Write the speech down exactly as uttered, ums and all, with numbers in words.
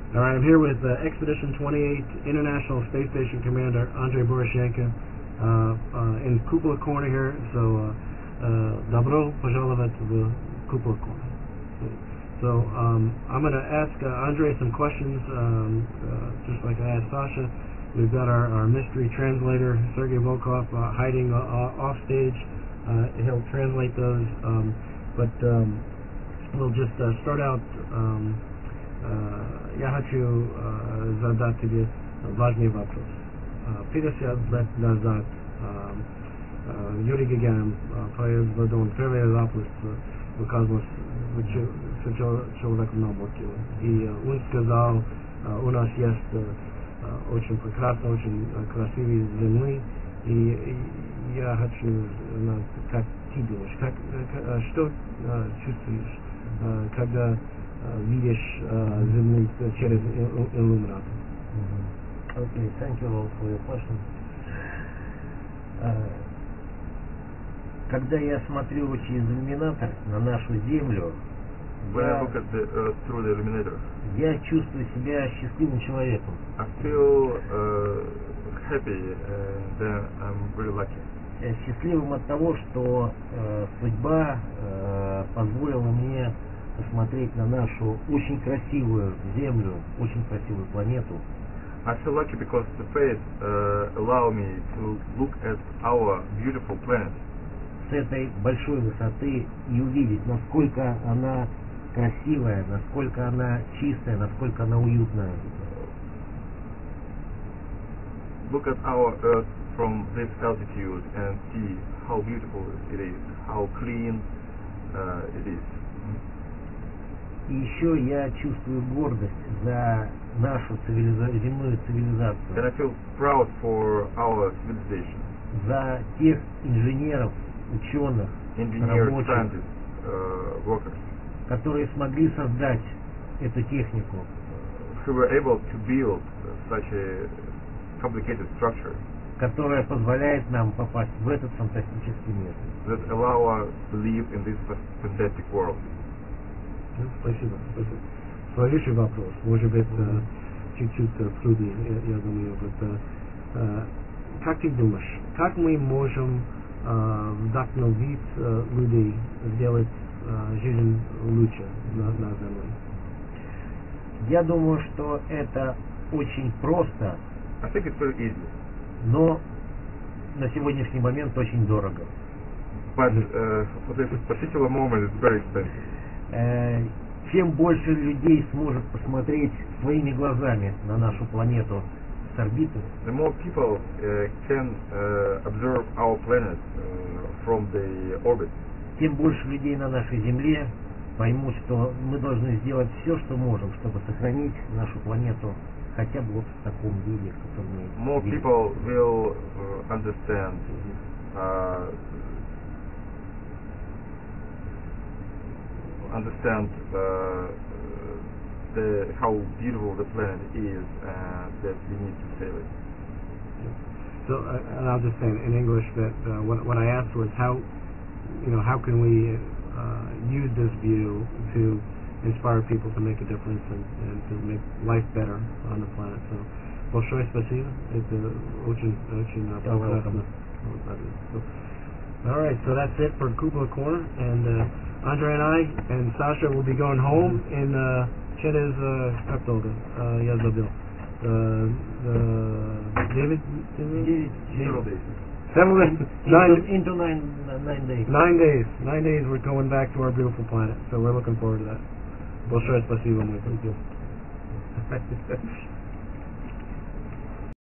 All right, I'm here with uh, Expedition twenty-eight International Space Station Commander Andrei Boroshenko uh, uh, in Cupola Corner here. So, uh, uh, добро пожаловать в Cupola Corner. So, um, I'm going to ask uh, Andrei some questions, um, uh, just like I asked Sasha. We've got our, our mystery translator, Sergei Volkov, uh, hiding uh, off stage. Uh, he'll translate those, um, but um, we'll just uh, start out. Um, Я хочу задать тебе важный вопрос. пятьдесят лет назад Юрий Гагарин произвел первый запуск в космос с человеком на борту. И он сказал, у нас есть очень прекрасная, очень красивая Земля, и я хочу знать, как ты думаешь, как, что чувствуешь, когда видишь Землю через иллюминатор. Okay, thank you all for your question. Uh, когда я смотрю через иллюминатор на нашу Землю, When я, I look at the Earth through the illuminator, я чувствую себя счастливым человеком. I feel uh, happy and then I'm really lucky. Счастливым от того, что э, судьба э, позволила мне посмотреть на нашу очень красивую Землю, очень красивую планету. I feel lucky because the fate uh, allow me to look at our beautiful planet С этой большой высоты и увидеть, насколько она красивая, насколько она чистая, насколько она уютная. Look at our Earth from this altitude and see how beautiful it is, how clean uh, it is. И еще я чувствую гордость за нашу цивилиза... земную цивилизацию, And I feel proud for our civilization, за тех инженеров, ученых, engineers, рабочих, scientists, uh, workers, которые смогли создать эту технику, who were able to build such a complicated structure которая позволяет нам попасть в этот фантастический мир. that allow us to live in this fantastic world. Спасибо, спасибо. Следующий вопрос, может быть, uh, чуть-чуть uh, труднее, я, я думаю, but, uh, uh, как ты думаешь, как мы можем uh, вдохновить uh, людей сделать uh, жизнь лучше на, на Земле? Я думаю, что это очень просто, I think it's very easy, но на сегодняшний момент очень дорого. but uh, for this particular moment it's very expensive. Э, чем больше людей сможет посмотреть своими глазами на нашу планету с орбиты, The more people uh, can uh, observe our planet uh, from the orbit, тем больше людей на нашей Земле поймут, что мы должны сделать все, что можем, чтобы сохранить нашу планету хотя бы вот в таком виде, в котором мы more видим. people will uh, understand uh, understand uh, the how beautiful the planet is and that we need to save it. So, uh, and I'll just say in English that uh, what, what I asked was how, you know, how can we uh, use this view to inspire people to make a difference and, and to make life better on the planet. So, большое спасибо. Это очень, очень прекрасно. All right, so that's it for Cupola Corner, and uh, Andre and I and Sasha will be going home in uh, через uh, как долго? Uh, я забыл. Uh, uh, David? Девять- Several days. Seven, Into, nine, into nine, nine days. nine days. Nine days we're going back to our beautiful planet, so we're looking forward to that. Большое спасибо, мой друг.